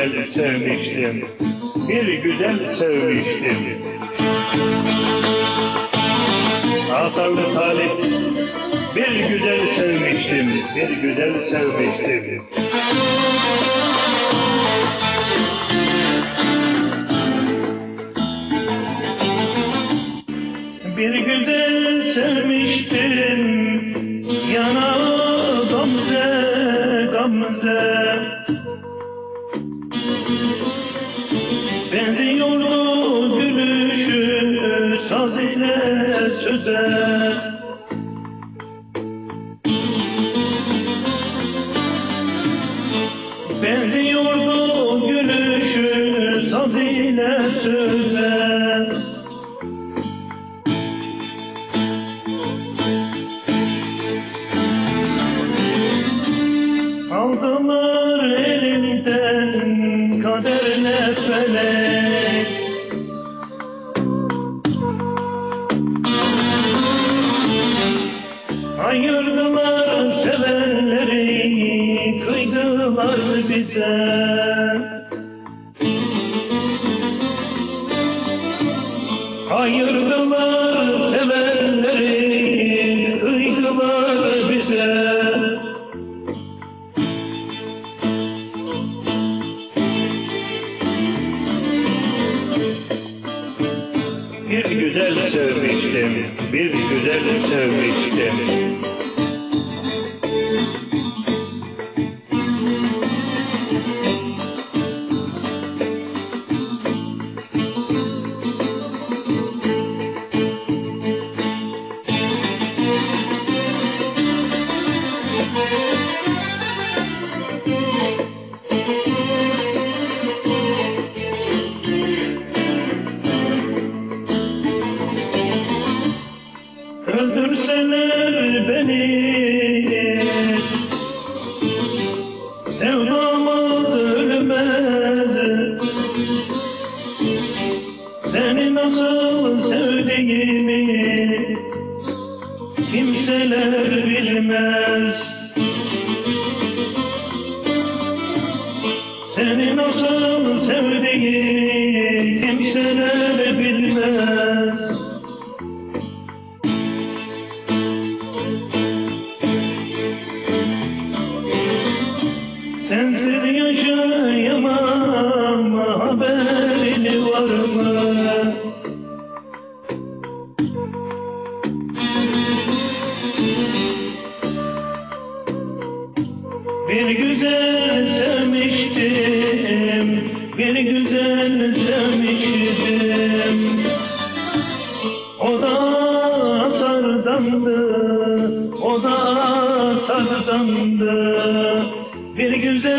güzel sevmiştim, bir güzel sevmiştim. Asarlı talip, bir güzel sevmiştim, bir güzel sevmiştim. Bir güzel sevmiştim, yanağı gamze, gamze. Benziyordu gülüşü saz ile söze. Benziyordu gülüşü saz ile söze. Aldılar elimden kaderle felek. Ayırdılar sevenleri, kıydılar bize. Ayırdılar sevenleri, kıydılar bize. Bir güzel sevmiştim, bir güzel sevmiştim. Öldürseler beni, sevdamız ölmez. Seni nasıl sevdiğimi kimseler bilmez. Seni nasıl sevdiğimi kimseler bilmez. Sensiz yaşayamam, haberin var mı? Bir güzel sevmiştim, bir güzel sevmiştim. O da sardandı, o da sardandı. Bir güzel